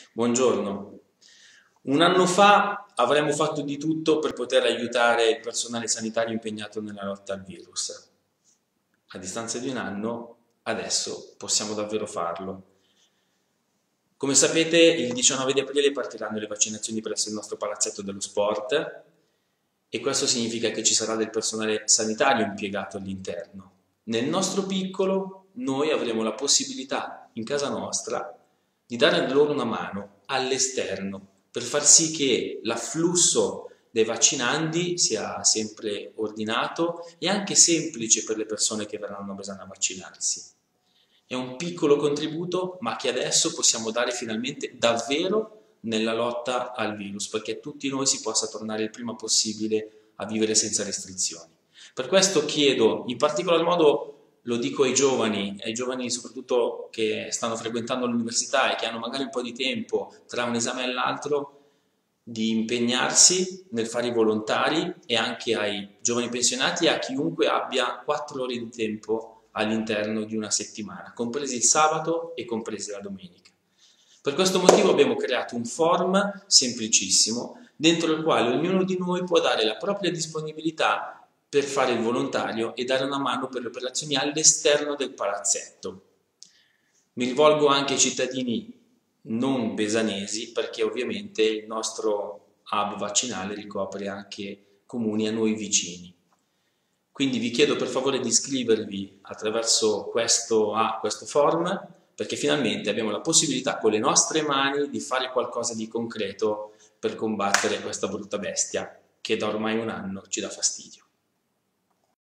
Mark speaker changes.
Speaker 1: Buongiorno. Un anno fa avremmo fatto di tutto per poter aiutare il personale sanitario impegnato nella lotta al virus. A distanza di un anno, adesso possiamo davvero farlo. Come sapete, il 19 di aprile partiranno le vaccinazioni presso il nostro palazzetto dello sport e questo significa che ci sarà del personale sanitario impiegato all'interno. Nel nostro piccolo, noi avremo la possibilità, in casa nostra, di dare loro una mano all'esterno per far sì che l'afflusso dei vaccinandi sia sempre ordinato e anche semplice per le persone che verranno a Besana a vaccinarsi. È un piccolo contributo, ma che adesso possiamo dare finalmente davvero nella lotta al virus, perché tutti noi si possa tornare il prima possibile a vivere senza restrizioni. Per questo chiedo, in particolar modo lo dico ai giovani soprattutto che stanno frequentando l'università e che hanno magari un po' di tempo tra un esame e l'altro, di impegnarsi nel fare i volontari e anche ai giovani pensionati e a chiunque abbia 4 ore di tempo all'interno di una settimana, compresi il sabato e compresi la domenica. Per questo motivo abbiamo creato un form semplicissimo dentro il quale ognuno di noi può dare la propria disponibilità per fare il volontario e dare una mano per le operazioni all'esterno del palazzetto. Mi rivolgo anche ai cittadini non besanesi perché ovviamente il nostro hub vaccinale ricopre anche comuni a noi vicini. Quindi vi chiedo per favore di iscrivervi attraverso questo form perché finalmente abbiamo la possibilità con le nostre mani di fare qualcosa di concreto per combattere questa brutta bestia che da ormai un anno ci dà fastidio.